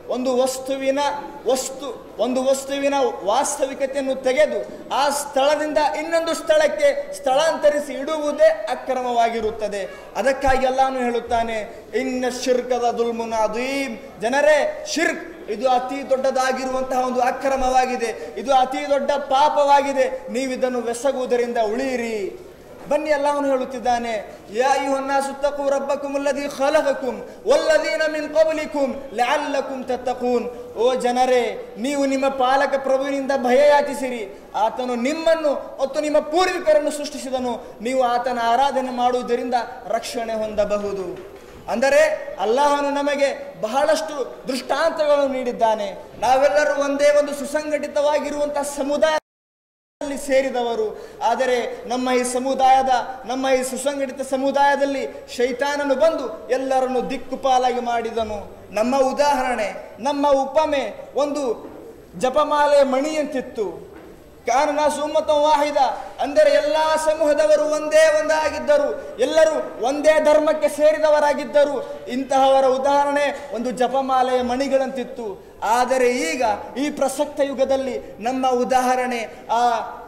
ಒಂದು ವಸ್ತುವಿನ ವಸ್ತು ಒಂದು ವಸ್ತುವಿನ ವಾಸ್ತವಿಕತೆಯನ್ನು ತೆಗೆದು ಆ ಸ್ಥಳದಿಂದ ಇನ್ನೊಂದು ಸ್ಥಳಕ್ಕೆ ಸ್ಥಳಾಂತರಿಸಿ ಇಡುವುದೇ ಅಕ್ರಮವಾಗಿರುತ್ತದೆ. ಅದಕ್ಕಾಗಿ ಅಲ್ಲಾಹನು ಹೇಳುತ್ತಾನೆ, ಇನ್ನ ಶಿರ್ಕದ ದುಲ್ಮುನ ಅದೀಮ್, ಜನರೇ ಶಿರ್ಕ್ ಇದು ಅತಿ ದೊಡ್ಡದಾಗಿರುವಂತಹ ಒಂದು ಅಕ್ರಮವಾಗಿದೆ, ಇದು ಅತಿ ದೊಡ್ಡ ಪಾಪವಾಗಿದೆ, ನೀವಿದನ್ನು ಬೆಸಗುವುದರಿಂದ ಉಳಿಯಿರಿ. ಬನ್ನಿ, ಅಲ್ಲಾಹನು ಹೇಳುತ್ತಿದ್ದಾನೆ, ಯಾ ಅಯ್ಯುಹನ್ನಾಸು ತಖೂ ರಬ್ಬಕುಂ ಅಲ್ಲದೀ ಖಲಕಕುಂ ವಲ್ಲದೀನ ಮಿನ್ ಕಬ್ಲಿಕುಂ ಲಅಲ್ಲಕುಂ ತತ್ತಖೂನ್. ಓ ಜನರೇ, ನೀವು ನಿಮ್ಮ ಪಾಲಕ ಪ್ರಭುವಿನಿಂದ ಭಯ ಯಾಚಿಸಿರಿ. ಆತನು ನಿಮ್ಮನ್ನು ಮತ್ತು ನಿಮ್ಮ ಪೂರ್ವಿಕರನ್ನು ಸೃಷ್ಟಿಸಿದನು, ನೀವು ಆತನ ಆರಾಧನೆ ಮಾಡುವುದರಿಂದ ರಕ್ಷಣೆ ಹೊಂದಬಹುದು. ಅಂದರೆ ಅಲ್ಲಾಹನು ನಮಗೆ ಬಹಳಷ್ಟು ದೃಷ್ಟಾಂತಗಳನ್ನು ನೀಡಿದ್ದಾನೆ. ನಾವೆಲ್ಲರೂ ಒಂದೇ ಒಂದು ಸುಸಂಘಟಿತವಾಗಿರುವಂತಹ ಸಮುದಾಯ ಸೇರಿದವರು. ಆದರೆ ನಮ್ಮ ಈ ಸಮುದಾಯದ ನಮ್ಮ ಈ ಸುಸಂಘಟಿತ ಸಮುದಾಯದಲ್ಲಿ ಶೈತಾನನು ಬಂದು ಎಲ್ಲರನ್ನು ದಿಕ್ಕುಪಾಲಾಗಿ ಮಾಡಿದನು. ನಮ್ಮ ಉದಾಹರಣೆ, ನಮ್ಮ ಉಪಮೆ ಒಂದು ಜಪಮಾಲೆ ಮಣಿಯಂತಿತ್ತು. ಕಾರಣ ಸುಮ್ಮತ ವಾಹಿದ, ಅಂದರೆ ಎಲ್ಲ ಸಮೂಹದವರು ಒಂದೇ ಒಂದಾಗಿದ್ದರು, ಎಲ್ಲರೂ ಒಂದೇ ಧರ್ಮಕ್ಕೆ ಸೇರಿದವರಾಗಿದ್ದರು. ಇಂತಹವರ ಉದಾಹರಣೆ ಒಂದು ಜಪಮಾಲೆಯ ಮಣಿಗಳಂತಿತ್ತು. ಆದರೆ ಈಗ ಈ ಪ್ರಸಕ್ತ ಯುಗದಲ್ಲಿ ನಮ್ಮ ಉದಾಹರಣೆ ಆ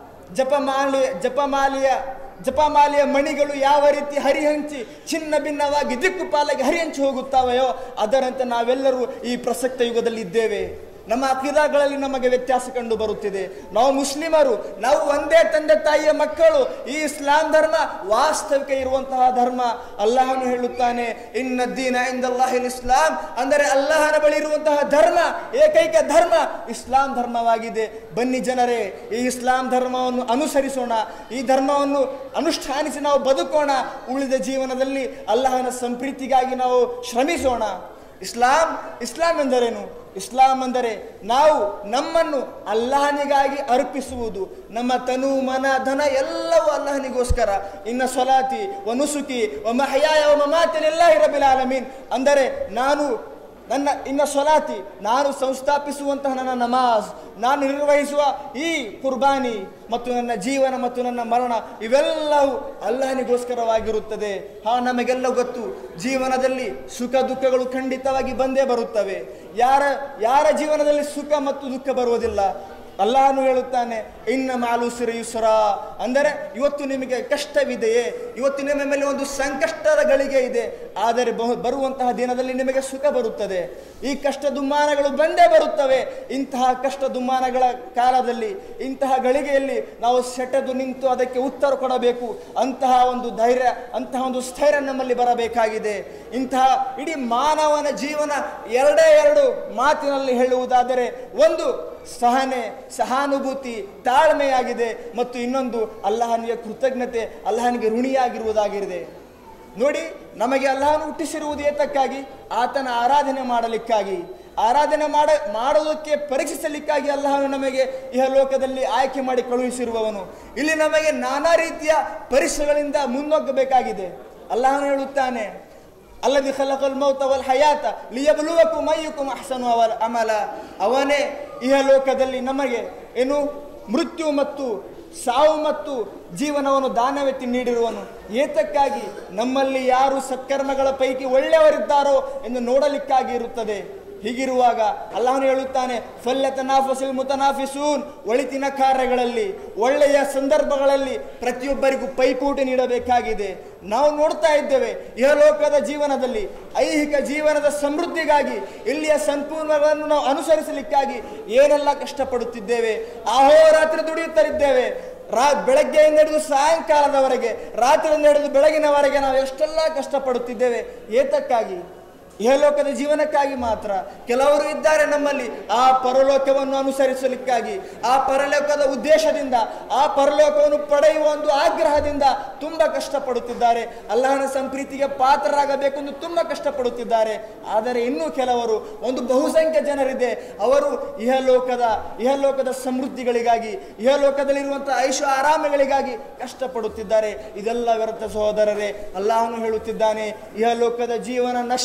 ಜಪಮಾಲೆ ಜಪಮಾಲೆಯ ಜಪಮಾಲೆಯ ಮಣಿಗಳು ಯಾವ ರೀತಿ ಹರಿಹಂಚಿ ಚಿನ್ನ ಭಿನ್ನವಾಗಿ ದಿಕ್ಕುಪಾಲಾಗಿ ಹರಿಹಂಚಿ ಹೋಗುತ್ತಾವೆಯೋ ಅದರಂತೆ ನಾವೆಲ್ಲರೂ ಈ ಪ್ರಸಕ್ತ ಯುಗದಲ್ಲಿ ಇದ್ದೇವೆ. ನಮ್ಮ ಅಕೀದಾಗಳಲ್ಲಿ ನಮಗೆ ವ್ಯತ್ಯಾಸ ಕಂಡು ಬರುತ್ತಿದೆ. ನಾವು ಮುಸ್ಲಿಮರು, ನಾವು ಒಂದೇ ತಂದೆ ತಾಯಿಯ ಮಕ್ಕಳು. ಈ ಇಸ್ಲಾಂ ಧರ್ಮ ವಾಸ್ತವಿಕ ಇರುವಂತಹ ಧರ್ಮ. ಅಲ್ಲಾಹನು ಹೇಳುತ್ತಾನೆ, ಇನ್ನ ದೀನ ಇಂದಲ್ಲಾಹಿಲ್ ಇಸ್ಲಾಂ, ಅಂದರೆ ಅಲ್ಲಾಹನ ಬಳಿ ಇರುವಂತಹ ಧರ್ಮ, ಏಕೈಕ ಧರ್ಮ ಇಸ್ಲಾಂ ಧರ್ಮವಾಗಿದೆ. ಬನ್ನಿ ಜನರೇ, ಈ ಇಸ್ಲಾಂ ಧರ್ಮವನ್ನು ಅನುಸರಿಸೋಣ, ಈ ಧರ್ಮವನ್ನು ಅನುಷ್ಠಾನಿಸಿ ನಾವು ಬದುಕೋಣ. ಉಳಿದ ಜೀವನದಲ್ಲಿ ಅಲ್ಲಾಹನ ಸಂಪ್ರೀತಿಗಾಗಿ ನಾವು ಶ್ರಮಿಸೋಣ. ಇಸ್ಲಾಂ ಇಸ್ಲಾಂ ಎಂದರೇನು? ಇಸ್ಲಾಂ ಅಂದರೆ ನಾವು ನಮ್ಮನ್ನು ಅಲ್ಲಾಹನಿಗಾಗಿ ಅರ್ಪಿಸುವುದು. ನಮ್ಮ ತನು ಮನ ಧನ ಎಲ್ಲವೂ ಅಲ್ಲಾಹನಿಗೋಸ್ಕರ. ಇನ್ನ ಸ್ವಲಾತಿ ವ ನುಸುಕಿ ವ ಮಹಯಾಯ ವ ಮಮಾತಿ ಲಿಲ್ಲಾಹಿ ರಬ್ಬಿಲ್ ಆಲಮೀನ್, ಅಂದರೆ ನಾನು ನನ್ನ ಇನ್ನ ಸ್ವಲಾತಿ, ನಾನು ಸಂಸ್ಥಾಪಿಸುವಂತಹ ನನ್ನ ನಮಾಜ್, ನಾನು ನಿರ್ವಹಿಸುವ ಈ ಕುರ್ಬಾನಿ ಮತ್ತು ನನ್ನ ಜೀವನ ಮತ್ತು ನನ್ನ ಮರಣ ಇವೆಲ್ಲವೂ ಅಲ್ಲಾಹನಿಗೋಸ್ಕರವಾಗಿರುತ್ತದೆ. ಹಾ, ನಮಗೆಲ್ಲ ಗೊತ್ತು, ಜೀವನದಲ್ಲಿ ಸುಖ ದುಃಖಗಳು ಖಂಡಿತವಾಗಿ ಬಂದೇ ಬರುತ್ತವೆ. ಯಾರ ಯಾರ ಜೀವನದಲ್ಲಿ ಸುಖ ಮತ್ತು ದುಃಖ ಬರುವುದಿಲ್ಲ? ಅಲ್ಲಾಹನು ಹೇಳುತ್ತಾನೆ, ಇನ್ನ ಮಾಲು ಉಸ್ರಿ ಯುಸ್ರಾ, ಅಂದರೆ ಇವತ್ತು ನಿಮಗೆ ಕಷ್ಟವಿದೆಯೇ, ಇವತ್ತು ನಿಮ್ಮ ಮೇಲೆ ಒಂದು ಸಂಕಷ್ಟದ ಗಳಿಗೆ ಇದೆ, ಆದರೆ ಬರುವಂತಹ ದಿನದಲ್ಲಿ ನಿಮಗೆ ಸುಖ ಬರುತ್ತದೆ. ಈ ಕಷ್ಟ ದುಮ್ಮಾನಗಳು ಬಂದೇ ಬರುತ್ತವೆ. ಇಂತಹ ಕಷ್ಟ ದುಮ್ಮಾನಗಳ ಕಾಲದಲ್ಲಿ, ಇಂತಹ ಗಳಿಗೆಯಲ್ಲಿ ನಾವು ಸೆಟೆದು ನಿಂತು ಅದಕ್ಕೆ ಉತ್ತರ ಕೊಡಬೇಕು. ಅಂತಹ ಒಂದು ಧೈರ್ಯ, ಅಂತಹ ಒಂದು ಸ್ಥೈರ್ಯ ನಮ್ಮಲ್ಲಿ ಬರಬೇಕಾಗಿದೆ. ಇಂತಹ ಇಡೀ ಮಾನವನ ಜೀವನ ಎರಡೇ ಎರಡು ಮಾತಿನಲ್ಲಿ ಹೇಳುವುದಾದರೆ, ಒಂದು ಸಹನೆ, ಸಹಾನುಭೂತಿ, ತಾಳ್ಮೆಯಾಗಿದೆ, ಮತ್ತು ಇನ್ನೊಂದು ಅಲ್ಲಾಹನಿಗೆ ಕೃತಜ್ಞತೆ, ಅಲ್ಲಾಹನಿಗೆ ಋಣಿಯಾಗಿರುವುದಾಗಿದೆ. ನೋಡಿ, ನಮಗೆ ಅಲ್ಲಾಹನು ಹುಟ್ಟಿಸಿರುವುದು ಏತಕ್ಕಾಗಿ? ಆತನ ಆರಾಧನೆ ಮಾಡಲಿಕ್ಕಾಗಿ, ಆರಾಧನೆ ಮಾಡ ಮಾಡೋದಕ್ಕೆ ಪರೀಕ್ಷಿಸಲಿಕ್ಕಾಗಿ ಅಲ್ಲಾಹನು ನಮಗೆ ಇಹಲೋಕದಲ್ಲಿ ಆಯ್ಕೆ ಮಾಡಿ ಕಳುಹಿಸಿರುವವನು. ಇಲ್ಲಿ ನಮಗೆ ನಾನಾ ರೀತಿಯ ಪರೀಕ್ಷೆಗಳಿಂದ ಮುನ್ನೋಗಬೇಕಾಗಿದೆ. ಅಲ್ಲಾಹನು ಹೇಳುತ್ತಾನೆ, ಅಲ್ಲದಿ ಖಲಕಲ್ ಮೌತ ವಲ್ ಹಯಾತ ಲಿಯಬ್ಲುವಕುಂ ಅಯ್ಯುಕುಂ ಅಹ್ಸನು ಅಮಲ, ಅವನೇ ಇಹಲೋಕದಲ್ಲಿ ನಮಗೆ ಏನು ಮೃತ್ಯು ಮತ್ತು ಸಾವು ಮತ್ತು ಜೀವನವನ್ನು ದಾನವೆತ್ತಿ ನೀಡಿರುವನು. ಏತಕ್ಕಾಗಿ? ನಮ್ಮಲ್ಲಿ ಯಾರು ಸತ್ಕರ್ಮಗಳ ಪೈಕಿ ಒಳ್ಳೆಯವರಿದ್ದಾರೋ ಎಂದು ನೋಡಲಿಕ್ಕಾಗಿ ಇರುತ್ತದೆ. ಹೀಗಿರುವಾಗ ಅಲ್ಲಾಹನು ಹೇಳುತ್ತಾನೆ, ಫಲ್ಯತನಾಫಸಿಲ್ ಮುತನಾಫಿಸೂನ್, ಒಳಿತಿನ ಕಾರ್ಯಗಳಲ್ಲಿ, ಒಳ್ಳೆಯ ಸಂದರ್ಭಗಳಲ್ಲಿ ಪ್ರತಿಯೊಬ್ಬರಿಗೂ ಪೈಪೋಟಿ ನೀಡಬೇಕಾಗಿದೆ. ನಾವು ನೋಡ್ತಾ ಇದ್ದೇವೆ, ಇಹಲೋಕದ ಜೀವನದಲ್ಲಿ ಐಹಿಕ ಜೀವನದ ಸಮೃದ್ಧಿಗಾಗಿ, ಇಲ್ಲಿಯ ಸಂಪೂರ್ಣವನ್ನು ನಾವು ಅನುಸರಿಸಲಿಕ್ಕಾಗಿ ಏನೆಲ್ಲ ಕಷ್ಟಪಡುತ್ತಿದ್ದೇವೆ. ಅಹೋರಾತ್ರಿ ದುಡಿಯುತ್ತಲಿದ್ದೇವೆ. ರಾ ಬೆಳಗ್ಗೆಯಿಂದ ಹಿಡಿದು ಸಾಯಂಕಾಲದವರೆಗೆ, ರಾತ್ರಿಯಿಂದ ಹಿಡಿದು ಬೆಳಗಿನವರೆಗೆ ನಾವು ಎಷ್ಟೆಲ್ಲ ಕಷ್ಟಪಡುತ್ತಿದ್ದೇವೆ. ಏತಕ್ಕಾಗಿ? ಇಹಲೋಕದ ಜೀವನಕ್ಕಾಗಿ ಮಾತ್ರ. ಕೆಲವರು ಇದ್ದಾರೆ ನಮ್ಮಲ್ಲಿ ಆ ಪರಲೋಕವನ್ನು ಅನುಸರಿಸಲಿಕ್ಕಾಗಿ, ಆ ಪರಲೋಕದ ಉದ್ದೇಶದಿಂದ, ಆ ಪರಲೋಕವನ್ನು ಪಡೆಯುವ ಒಂದು ಆಗ್ರಹದಿಂದ ತುಂಬ ಕಷ್ಟಪಡುತ್ತಿದ್ದಾರೆ. ಅಲ್ಲಾಹನ ಸಂಪ್ರೀತಿಗೆ ಪಾತ್ರರಾಗಬೇಕೆಂದು ತುಂಬ ಕಷ್ಟಪಡುತ್ತಿದ್ದಾರೆ. ಆದರೆ ಇನ್ನೂ ಕೆಲವರು, ಒಂದು ಬಹುಸಂಖ್ಯೆ ಜನರಿದೆ, ಅವರು ಇಹಲೋಕದ ಇಹಲೋಕದ ಸಮೃದ್ಧಿಗಳಿಗಾಗಿ, ಇಹಲೋಕದಲ್ಲಿರುವಂತಹ ಐಷ ಆರಾಮಗಳಿಗಾಗಿ ಕಷ್ಟಪಡುತ್ತಿದ್ದಾರೆ. ಇದೆಲ್ಲ ವ್ಯರ್ಥ ಸಹೋದರರೇ. ಅಲ್ಲಾಹನು ಹೇಳುತ್ತಿದ್ದಾನೆ, ಇಹಲೋಕದ ಜೀವನ ನಶ್ವರ,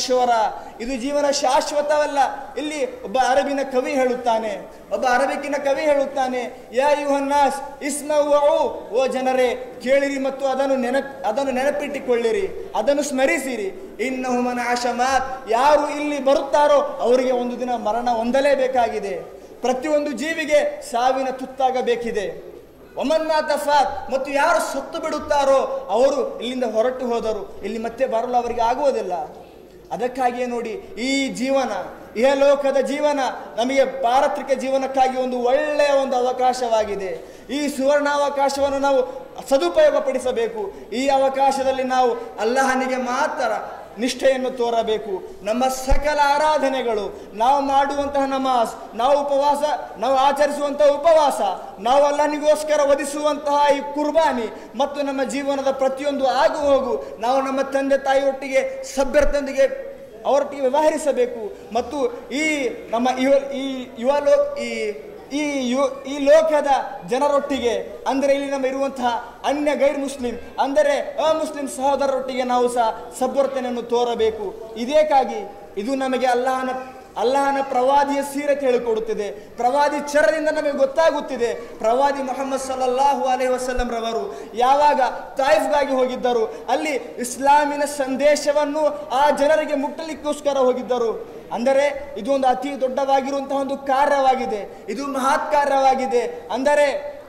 ಇದು ಜೀವನ ಶಾಶ್ವತವಲ್ಲ. ಇಲ್ಲಿ ಒಬ್ಬ ಅರಬಿನ ಕವಿ ಹೇಳುತ್ತಾನೆ, ಒಬ್ಬ ಅರಬಿಕಿನ ಕವಿ ಹೇಳುತ್ತಾನೆ, ಯಾ ಯುಹನ್ನಾಸ್ ಇಸ್ಮವು, ಓ ಜನರೇ ಕೇಳಿರಿ ಮತ್ತು ಅದನ್ನು ನೆನಪ್ ಅದನ್ನು ನೆನಪಿಟ್ಟುಕೊಳ್ಳಿರಿ, ಅದನ್ನು ಸ್ಮರಿಸಿರಿ. ಇನ್ನಹು ಮನ ಆಶಮಾತ್, ಯಾರು ಇಲ್ಲಿ ಬರುತ್ತಾರೋ ಅವರಿಗೆ ಒಂದು ದಿನ ಮರಣ ಹೊಂದಲೇಬೇಕಾಗಿದೆ. ಪ್ರತಿಯೊಂದು ಜೀವಿಗೆ ಸಾವಿನ ತುತ್ತಾಗಬೇಕಿದೆ. ಒಮನ್ನಾತಫಾತ್, ಮತ್ತು ಯಾರು ಸತ್ತು ಬಿಡುತ್ತಾರೋ ಅವರು ಇಲ್ಲಿಂದ ಹೊರಟು ಹೋದರು, ಇಲ್ಲಿ ಮತ್ತೆ ಬರಲು ಅವರಿಗೆ ಆಗುವುದಿಲ್ಲ. ಅದಕ್ಕಾಗಿಯೇ ನೋಡಿ, ಈ ಜೀವನ, ಇಹಲೋಕದ ಜೀವನ ನಮಗೆ ಪಾರತ್ರಿಕ ಜೀವನಕ್ಕಾಗಿ ಒಂದು ಒಳ್ಳೆಯ ಒಂದು ಅವಕಾಶವಾಗಿದೆ. ಈ ಸುವರ್ಣಾವಕಾಶವನ್ನು ನಾವು ಸದುಪಯೋಗ ಪಡಿಸಬೇಕು. ಈ ಅವಕಾಶದಲ್ಲಿ ನಾವು ಅಲ್ಲಾಹನಿಗೆ ಮಾತ್ರ ನಿಷ್ಠೆಯನ್ನು ತೋರಬೇಕು. ನಮ್ಮ ಸಕಲ ಆರಾಧನೆಗಳು, ನಾವು ಮಾಡುವಂತಹ ನಮಾಜ್, ನಾವು ಉಪವಾಸ, ನಾವು ಆಚರಿಸುವಂತಹ ಉಪವಾಸ, ನಾವು ಅಲ್ಲಾಹನಿಗೋಸ್ಕರ ವಧಿಸುವಂತಹ ಈ ಕುರ್ಬಾನಿ ಮತ್ತು ನಮ್ಮ ಜೀವನದ ಪ್ರತಿಯೊಂದು ಆಗು ಹೋಗು ನಾವು ನಮ್ಮ ತಂದೆ ತಾಯಿಯೊಟ್ಟಿಗೆ ಸಭ್ಯರೊಂದಿಗೆ ಅವರೊಟ್ಟಿಗೆ ವ್ಯವಹರಿಸಬೇಕು. ಮತ್ತು ಈ ನಮ್ಮ ಯುವ ಈ ಯುವ ಲೋ ಈ ಈ ಯು ಈ ಲೋಕದ ಜನರೊಟ್ಟಿಗೆ, ಅಂದರೆ ಇಲ್ಲಿ ನಮ್ಮ ಇರುವಂತಹ ಅನ್ಯ ಗೈರ್ ಮುಸ್ಲಿಂ ಅಂದರೆ ಅಮುಸ್ಲಿಂ ಸಹೋದರರೊಟ್ಟಿಗೆ ನಾವು ಸಹ ಸದ್ವರ್ತನೆಯನ್ನು ತೋರಬೇಕು. ಇದಕ್ಕಾಗಿ ಇದು ನಮಗೆ ಅಲ್ಲಾಹನ ಅಲ್ಲಾಹನ ಪ್ರವಾದಿಯ ಸೀರತೆ ಹೇಳಿಕೊಡುತ್ತಿದೆ. ಪ್ರವಾದಿ ಚರದಿಂದ ನಮಗೆ ಗೊತ್ತಾಗುತ್ತಿದೆ. ಪ್ರವಾದಿ ಮುಹಮ್ಮದ್ ಸಲ್ಲಲ್ಲಾಹು ಅಲೈಹಿ ವಸಲ್ಲಂ ರವರು ಯಾವಾಗ ತಾಯಿಫ್ಗಾಗಿ ಹೋಗಿದ್ದರು, ಅಲ್ಲಿ ಇಸ್ಲಾಮಿನ ಸಂದೇಶವನ್ನು ಆ ಜನರಿಗೆ ಮುಟ್ಟಲಿಕ್ಕೋಸ್ಕರ ಹೋಗಿದ್ದರು. ಅಂದರೆ ಇದು ಒಂದು ಅತಿ ದೊಡ್ಡವಾಗಿರುವಂತಹ ಒಂದು ಕಾರ್ಯವಾಗಿದೆ, ಇದು ಮಹತ್ ಕಾರ್ಯವಾಗಿದೆ. ಅಂದರೆ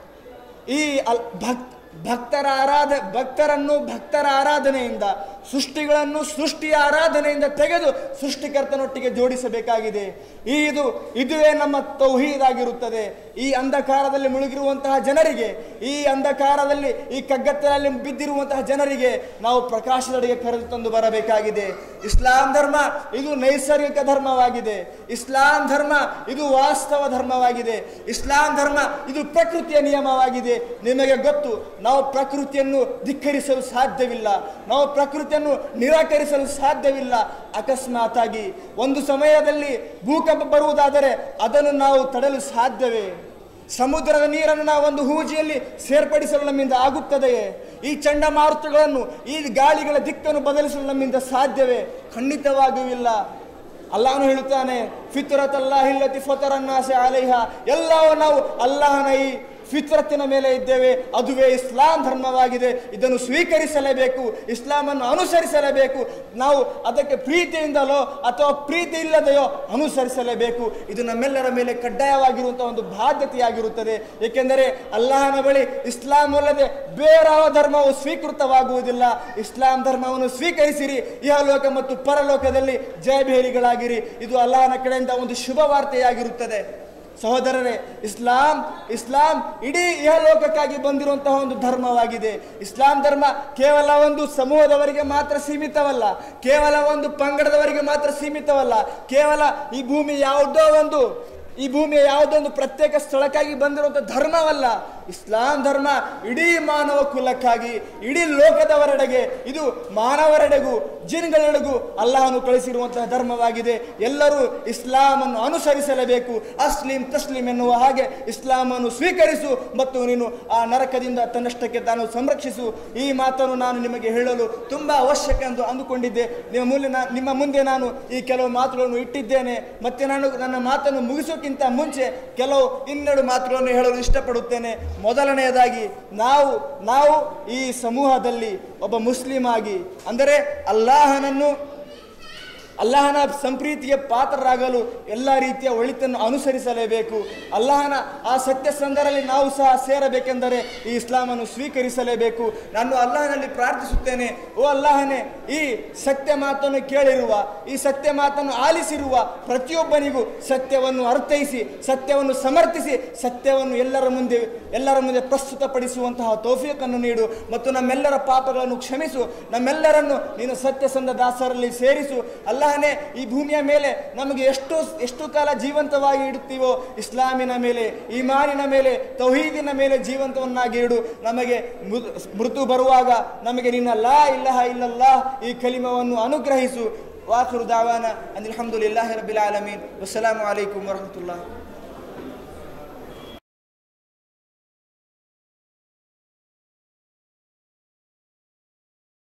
ಈ ಅಲ್ ಭಕ್ ಭಕ್ತರ ಆರಾಧ ಭಕ್ತರನ್ನು ಭಕ್ತರ ಆರಾಧನೆಯಿಂದ, ಸೃಷ್ಟಿಗಳನ್ನು ಸೃಷ್ಟಿಯ ಆರಾಧನೆಯಿಂದ ತೆಗೆದು ಸೃಷ್ಟಿಕರ್ತನೊಟ್ಟಿಗೆ ಜೋಡಿಸಬೇಕಾಗಿದೆ. ಈ ಇದು ಇದುವೇ ನಮ್ಮ ತೌಹೀದ್ ಆಗಿರುತ್ತದೆ. ಈ ಅಂಧಕಾರದಲ್ಲಿ ಮುಳುಗಿರುವಂತಹ ಜನರಿಗೆ, ಈ ಅಂಧಕಾರದಲ್ಲಿ ಈ ಕಗ್ಗತ್ತಲಲ್ಲಿ ಬಿದ್ದಿರುವಂತಹ ಜನರಿಗೆ ನಾವು ಪ್ರಕಾಶದೊಡೆಗೆ ಕರೆದು ತಂದು ಬರಬೇಕಾಗಿದೆ. ಇಸ್ಲಾಂ ಧರ್ಮ ಇದು ನೈಸರ್ಗಿಕ ಧರ್ಮವಾಗಿದೆ. ಇಸ್ಲಾಂ ಧರ್ಮ ಇದು ವಾಸ್ತವ ಧರ್ಮವಾಗಿದೆ. ಇಸ್ಲಾಂ ಧರ್ಮ ಇದು ಪ್ರಕೃತಿಯ ನಿಯಮವಾಗಿದೆ. ನಿಮಗೆ ಗೊತ್ತು, ನಾವು ಪ್ರಕೃತಿಯನ್ನು ಧಿಕ್ಕರಿಸಲು ಸಾಧ್ಯವಿಲ್ಲ, ನಾವು ಪ್ರಕೃತಿಯನ್ನು ನಿರಾಕರಿಸಲು ಸಾಧ್ಯವಿಲ್ಲ. ಅಕಸ್ಮಾತಾಗಿ ಒಂದು ಸಮಯದಲ್ಲಿ ಭೂಕಂಪ ಬರುವುದಾದರೆ ಅದನ್ನು ನಾವು ತಡೆಯಲು ಸಾಧ್ಯವೇ? ಸಮುದ್ರದ ನೀರನ್ನು ನಾವು ಒಂದು ಹೂಜಿಯಲ್ಲಿ ಸೇರ್ಪಡಿಸಲು ನಮ್ಮಿಂದ ಆಗುತ್ತದೆಯೇ? ಈ ಚಂಡಮಾರುತಗಳನ್ನು, ಈ ಗಾಳಿಗಳ ದಿಕ್ಕನ್ನು ಬದಲಿಸಲು ನಮ್ಮಿಂದ ಸಾಧ್ಯವೇ? ಖಂಡಿತವಾಗಿಯೂ ಇಲ್ಲ. ಅಲ್ಲಾಹನು ಹೇಳುತ್ತಾನೆ, ಫಿತ್ರತ್ ಅಲ್ಲಾಹಿಲ್ಲತಿ ಫತರನ್ನಾಸೆ ಅಲೈಹಾ, ಎಲ್ಲವೂ ನಾವು ಅಲ್ಲಾಹನ ಈ ಫಿತ್ರತ್ತಿನ ಮೇಲೆ ಇದ್ದೇವೆ. ಅದುವೇ ಇಸ್ಲಾಂ ಧರ್ಮವಾಗಿದೆ. ಇದನ್ನು ಸ್ವೀಕರಿಸಲೇಬೇಕು, ಇಸ್ಲಾಮನ್ನು ಅನುಸರಿಸಲೇಬೇಕು. ನಾವು ಅದಕ್ಕೆ ಪ್ರೀತಿಯಿಂದಲೋ ಅಥವಾ ಪ್ರೀತಿ ಇಲ್ಲದೆಯೋ ಅನುಸರಿಸಲೇಬೇಕು. ಇದು ನಮ್ಮೆಲ್ಲರ ಮೇಲೆ ಕಡ್ಡಾಯವಾಗಿರುವಂತಹ ಒಂದು ಬಾಧ್ಯತೆಯಾಗಿರುತ್ತದೆ. ಏಕೆಂದರೆ ಅಲ್ಲಾಹನ ಬಳಿ ಇಸ್ಲಾಂ ಅಲ್ಲದೆ ಬೇರಾವ ಧರ್ಮವು ಸ್ವೀಕೃತವಾಗುವುದಿಲ್ಲ. ಇಸ್ಲಾಂ ಧರ್ಮವನ್ನು ಸ್ವೀಕರಿಸಿರಿ, ಇಹಲೋಕ ಮತ್ತು ಪರಲೋಕದಲ್ಲಿ ಜಯಭೇರಿಗಳಾಗಿರಿ. ಇದು ಅಲ್ಲಾಹನ ಕಡೆಯಿಂದ ಒಂದು ಶುಭ ವಾರ್ತೆಯಾಗಿರುತ್ತದೆ. ಸಹೋದರರೇ, ಇಸ್ಲಾಂ ಇಸ್ಲಾಂ ಇಡೀ ಇಹಲೋಕಕ್ಕಾಗಿ ಬಂದಿರುವಂತಹ ಒಂದು ಧರ್ಮವಾಗಿದೆ. ಇಸ್ಲಾಂ ಧರ್ಮ ಕೇವಲ ಒಂದು ಸಮೂಹದವರಿಗೆ ಮಾತ್ರ ಸೀಮಿತವಲ್ಲ, ಕೇವಲ ಒಂದು ಪಂಗಡದವರಿಗೆ ಮಾತ್ರ ಸೀಮಿತವಲ್ಲ, ಕೇವಲ ಈ ಭೂಮಿ ಯಾವುದೋ ಒಂದು ಈ ಭೂಮಿಯ ಯಾವುದೊಂದು ಪ್ರತ್ಯೇಕ ಸ್ಥಳಕ್ಕಾಗಿ ಬಂದಿರುವಂಥ ಧರ್ಮವಲ್ಲ. ಇಸ್ಲಾಂ ಧರ್ಮ ಇಡೀ ಮಾನವ ಕುಲಕ್ಕಾಗಿ, ಇಡೀ ಲೋಕದವರೆಡೆಗೆ, ಇದು ಮಾನವರೆಡೆಗೂ ಜಿನ್ಗಳೆಡೆಗೂ ಅಲ್ಲಾಹನು ಕಳಿಸಿರುವಂತಹ ಧರ್ಮವಾಗಿದೆ. ಎಲ್ಲರೂ ಇಸ್ಲಾಮನ್ನು ಅನುಸರಿಸಲೇಬೇಕು. ಅಸ್ಲಿಂ ತಸ್ಲಿಂ ಎನ್ನುವ ಹಾಗೆ ಇಸ್ಲಾಮನ್ನು ಸ್ವೀಕರಿಸು ಮತ್ತು ನೀನು ಆ ನರಕದಿಂದ ತನ್ನಷ್ಟಕ್ಕೆ ತಾನು ಸಂರಕ್ಷಿಸು. ಈ ಮಾತನ್ನು ನಾನು ನಿಮಗೆ ಹೇಳಲು ತುಂಬ ಅವಶ್ಯಕ ಎಂದು ಅಂದುಕೊಂಡಿದ್ದೆ. ನಿಮ್ಮ ಮುಂದೆ ನಿಮ್ಮ ಮುಂದೆ ನಾನು ಈ ಕೆಲವು ಮಾತುಗಳನ್ನು ಇಟ್ಟಿದ್ದೇನೆ. ಮತ್ತೆ ನಾನು ನನ್ನ ಮಾತನ್ನು ಮುಗಿಸೋಕ್ಕಿಂತ ಮುಂಚೆ ಕೆಲವು ಇನ್ನೆರಡು ಮಾತುಗಳನ್ನು ಹೇಳಲು ಇಷ್ಟಪಡುತ್ತೇನೆ. ಮೊದಲನೆಯದಾಗಿ, ನಾವು ನಾವು ಈ ಸಮೂಹದಲ್ಲಿ ಒಬ್ಬ ಮುಸ್ಲಿಂ ಆಗಿ, ಅಂದರೆ ಅಲ್ಲಾಹನನ್ನು ಅಲ್ಲಾಹನ ಸಂಪ್ರೀತಿಗೆ ಪಾತ್ರರಾಗಲು ಎಲ್ಲ ರೀತಿಯ ಒಳಿತನ್ನು ಅನುಸರಿಸಲೇಬೇಕು. ಅಲ್ಲಾಹನ ಆ ಸತ್ಯಸಂಧರಲ್ಲಿ ನಾವು ಸಹ ಸೇರಬೇಕೆಂದರೆ ಈ ಇಸ್ಲಾಮನ್ನು ಸ್ವೀಕರಿಸಲೇಬೇಕು. ನಾನು ಅಲ್ಲಾಹನಲ್ಲಿ ಪ್ರಾರ್ಥಿಸುತ್ತೇನೆ, ಓ ಅಲ್ಲಾಹನೇ, ಈ ಸತ್ಯ ಮಾತನ್ನು ಕೇಳಿರುವ, ಈ ಸತ್ಯ ಮಾತನ್ನು ಆಲಿಸಿರುವ ಪ್ರತಿಯೊಬ್ಬನಿಗೂ ಸತ್ಯವನ್ನು ಅರ್ಥೈಸಿ, ಸತ್ಯವನ್ನು ಸಮರ್ಥಿಸಿ, ಸತ್ಯವನ್ನು ಎಲ್ಲರ ಮುಂದೆ ಎಲ್ಲರ ಮುಂದೆ ಪ್ರಸ್ತುತಪಡಿಸುವಂತಹ ತೌಫೀಕನ್ನು ನೀಡು ಮತ್ತು ನಮ್ಮೆಲ್ಲರ ಪಾಪಗಳನ್ನು ಕ್ಷಮಿಸು. ನಮ್ಮೆಲ್ಲರನ್ನು ನೀನು ಸತ್ಯಸಂಧ ದಾಸರಲ್ಲಿ ಸೇರಿಸು. ಅಲ್ಲಾಹನೇ, ಈ ಭೂಮಿಯ ಮೇಲೆ ನಮಗೆ ಎಷ್ಟು ಎಷ್ಟು ಕಾಲ ಜೀವಂತವಾಗಿ ಇಡುತ್ತೀವೋ ಇಸ್ಲಾಮಿನ ಮೇಲೆ, ಈಮಾನಿನ ಮೇಲೆ, ತೌಹೀದಿನ ಮೇಲೆ ಜೀವಂತವನ್ನಾಗಿ ಇಡು. ನಮಗೆ ಮೃತ್ಯು ಬರುವಾಗ ನಮಗೆ ನಿನ್ನ ಲಾ ಇಲಾಹ ಇಲ್ಲಲ್ಲಾಹ್ ಈ ಕಲಿಮವನ್ನು ಅನುಗ್ರಹಿಸು. ವಾಖಿರು ದಾವಾನ ಅನಿಲ್ ಹಮ್ದುಲಿಲ್ಲಾಹಿ ರಬ್ಬಿಲ್ ಆಲಮೀನ್. ವಸ್ಸಲಾಮು ಅಲೈಕುಂ ವರಹಮತುಲ್ಲಾಹ್.